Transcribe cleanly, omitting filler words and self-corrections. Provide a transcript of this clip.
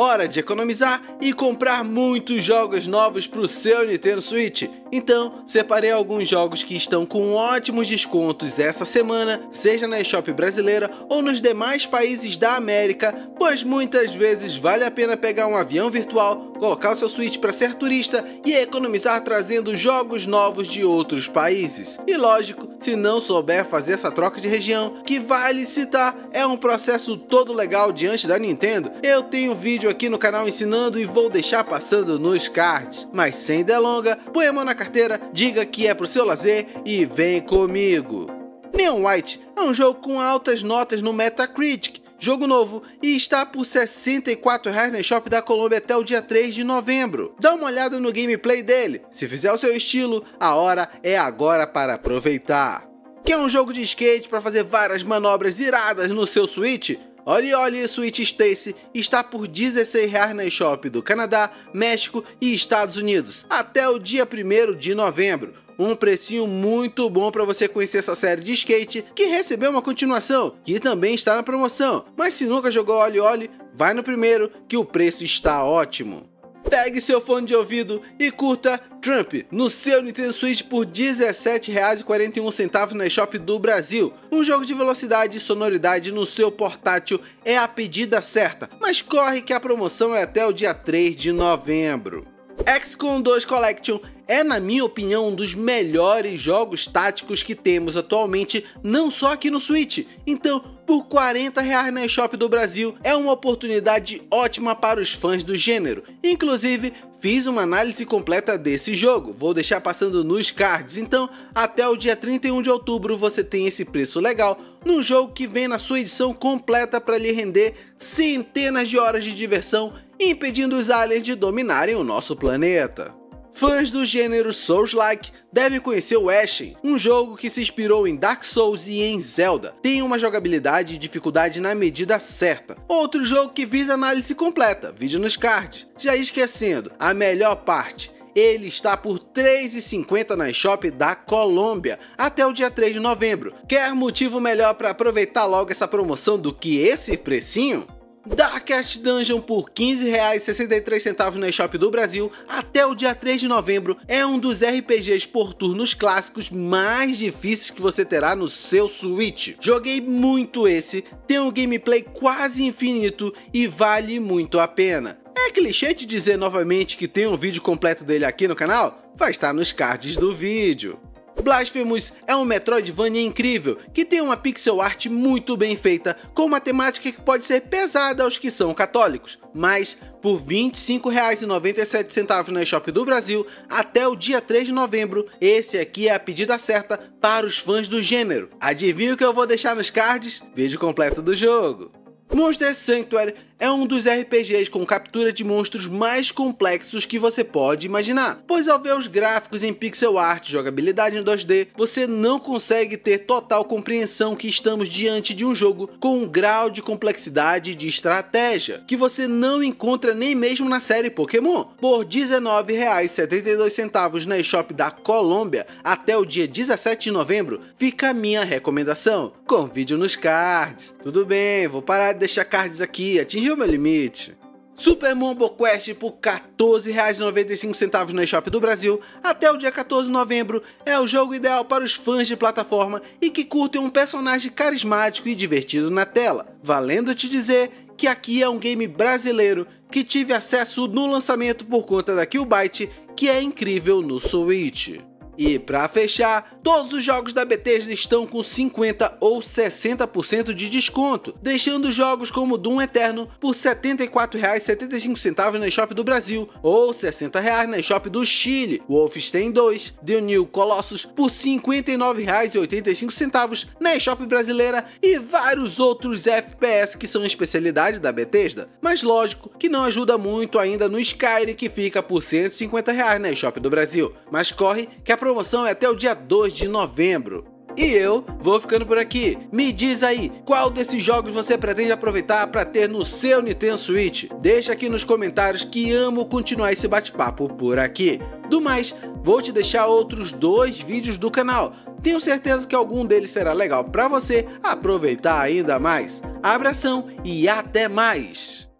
Hora de economizar e comprar muitos jogos novos para o seu Nintendo Switch. Então, separei alguns jogos que estão com ótimos descontos essa semana, seja na eShop brasileira ou nos demais países da América, pois muitas vezes vale a pena pegar um avião virtual, colocar o seu Switch para ser turista e economizar trazendo jogos novos de outros países. E lógico, se não souber fazer essa troca de região, que vale citar, é um processo todo legal diante da Nintendo, eu tenho vídeo aqui no canal ensinando e vou deixar passando nos cards. Mas sem delonga, põe a mão na carteira, diga que é pro seu lazer e vem comigo. Neon White é um jogo com altas notas no Metacritic, jogo novo, e está por R$ 64 na eShop da Colômbia até o dia 3 de novembro. Dá uma olhada no gameplay dele, se fizer o seu estilo, a hora é agora para aproveitar. Quer um jogo de skate para fazer várias manobras iradas no seu Switch? Oli Switch Stacy está por R$ 16 na eShop do Canadá, México e Estados Unidos, até o dia 1º de novembro. Um precinho muito bom para você conhecer essa série de skate, que recebeu uma continuação, que também está na promoção. Mas se nunca jogou Oli, vai no primeiro, que o preço está ótimo. Pegue seu fone de ouvido e curta Trump no seu Nintendo Switch por R$ 17,41 na eShop do Brasil. Um jogo de velocidade e sonoridade no seu portátil é a pedida certa, mas corre que a promoção é até o dia 3 de novembro. XCOM 2 Collection é, na minha opinião, um dos melhores jogos táticos que temos atualmente, não só aqui no Switch. Então, por R$ 40 na eShop do Brasil, é uma oportunidade ótima para os fãs do gênero. Inclusive, fiz uma análise completa desse jogo, vou deixar passando nos cards, então até o dia 31 de outubro você tem esse preço legal num jogo que vem na sua edição completa para lhe render centenas de horas de diversão, impedindo os aliens de dominarem o nosso planeta. Fãs do gênero Souls-like devem conhecer o Ashen, um jogo que se inspirou em Dark Souls e em Zelda. Tem uma jogabilidade e dificuldade na medida certa. Outro jogo que visa análise completa, vídeo nos cards. Já esquecendo, a melhor parte, ele está por R$ 3,50 na eShop da Colômbia até o dia 3 de novembro. Quer motivo melhor para aproveitar logo essa promoção do que esse precinho? Darkest Dungeon por R$ 15,63 na eShop do Brasil até o dia 3 de novembro é um dos RPGs por turnos clássicos mais difíceis que você terá no seu Switch. Joguei muito esse, tem um gameplay quase infinito e vale muito a pena. É clichê te dizer novamente que tem um vídeo completo dele aqui no canal? Vai estar nos cards do vídeo. Blasphemous é um Metroidvania incrível, que tem uma pixel art muito bem feita, com uma temática que pode ser pesada aos que são católicos, mas por R$ 25,97 na eShop do Brasil até o dia 3 de novembro, esse aqui é a pedida certa para os fãs do gênero. Adivinha o que eu vou deixar nos cards? Vídeo completo do jogo. Monster Sanctuary é um dos RPGs com captura de monstros mais complexos que você pode imaginar, pois ao ver os gráficos em pixel art e jogabilidade em 2D, você não consegue ter total compreensão que estamos diante de um jogo com um grau de complexidade de estratégia, que você não encontra nem mesmo na série Pokémon. Por R$ 19,72 na eShop da Colômbia até o dia 17 de novembro, fica a minha recomendação, com vídeo nos cards. Tudo bem, vou parar de deixar cards aqui, atingiu meu limite. Super Mombo Quest por R$ 14,95 na eShop do Brasil até o dia 14 de novembro é o jogo ideal para os fãs de plataforma e que curtem um personagem carismático e divertido na tela. Valendo te dizer que aqui é um game brasileiro que tive acesso no lançamento por conta da Killbyte, que é incrível no Switch. E para fechar, todos os jogos da Bethesda estão com 50% ou 60% de desconto, deixando jogos como Doom Eterno por R$ 74,75 na eShop do Brasil ou R$ 60 na eShop do Chile, Wolfenstein 2, The New Colossus por R$ 59,85 na eShop brasileira e vários outros FPS que são especialidade da Bethesda. Mas lógico que não ajuda muito ainda no Skyrim, que fica por R$ 150 na eShop do Brasil, mas corre que a promoção é até o dia 2 de novembro. E eu vou ficando por aqui. Me diz aí, qual desses jogos você pretende aproveitar para ter no seu Nintendo Switch? Deixa aqui nos comentários que amo continuar esse bate-papo por aqui. Do mais, vou te deixar outros 2 vídeos do canal. Tenho certeza que algum deles será legal para você aproveitar ainda mais. Abração e até mais!